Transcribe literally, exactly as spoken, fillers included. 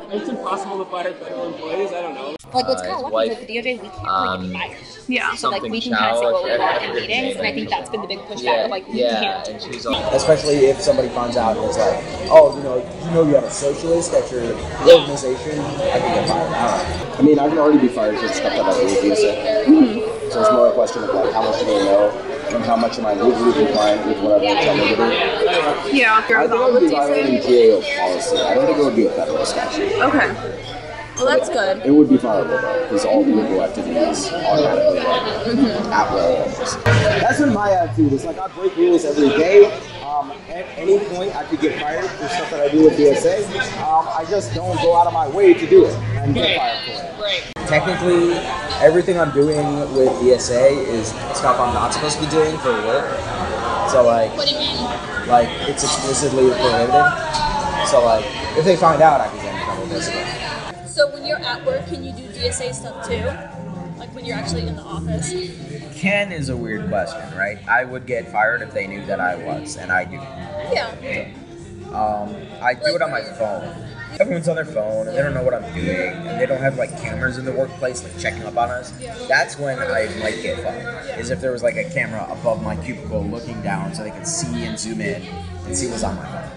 It's impossible to fire federal employees. I don't know. Like, what's Uh, kind of his lucky wife, is that the D O J, we can't um, really get fired. Yeah. So, like, we can kind of say what we want in meetings, and I think that's been the big pushback Yeah, of, like, we yeah, can't. and she's all, Especially if somebody finds out and it's like, oh, you know, you know you have a socialist at your organization, I can get fired. I don't know. I mean, I can already be fired for stuff that I do with D S A. Mm-hmm. So it's more a question of like how much do they know and how much am I legally compliant with whatever they tell me to do. Yeah. I think I would be violating G A O policy. I don't think it would be a federal statute. Okay. Well, that's good. It would be fireable though, because all legal activities automatically like mm-hmm. at will. That's been my attitude. It's like I break rules every day. Um, at any point, I could get fired for stuff that I do with D S A. Um, I just don't go out of my way to do it and get fired for it. Right. Technically, everything I'm doing with D S A is stuff I'm not supposed to be doing for work. So like, What do you mean? like it's explicitly prohibited. So like, if they find out, I can get in trouble basically. So when you're at work, can you do D S A stuff too? Like when you're actually in the office? Can is a weird question, right? I would get fired if they knew that I was, and I do. Yeah. Um, I do it on my phone. Everyone's on their phone, and they don't know what I'm doing, and they don't have like cameras in the workplace like checking up on us. That's when I might get fired. Is if there was like a camera above my cubicle looking down so they could see and zoom in and see what's on my phone.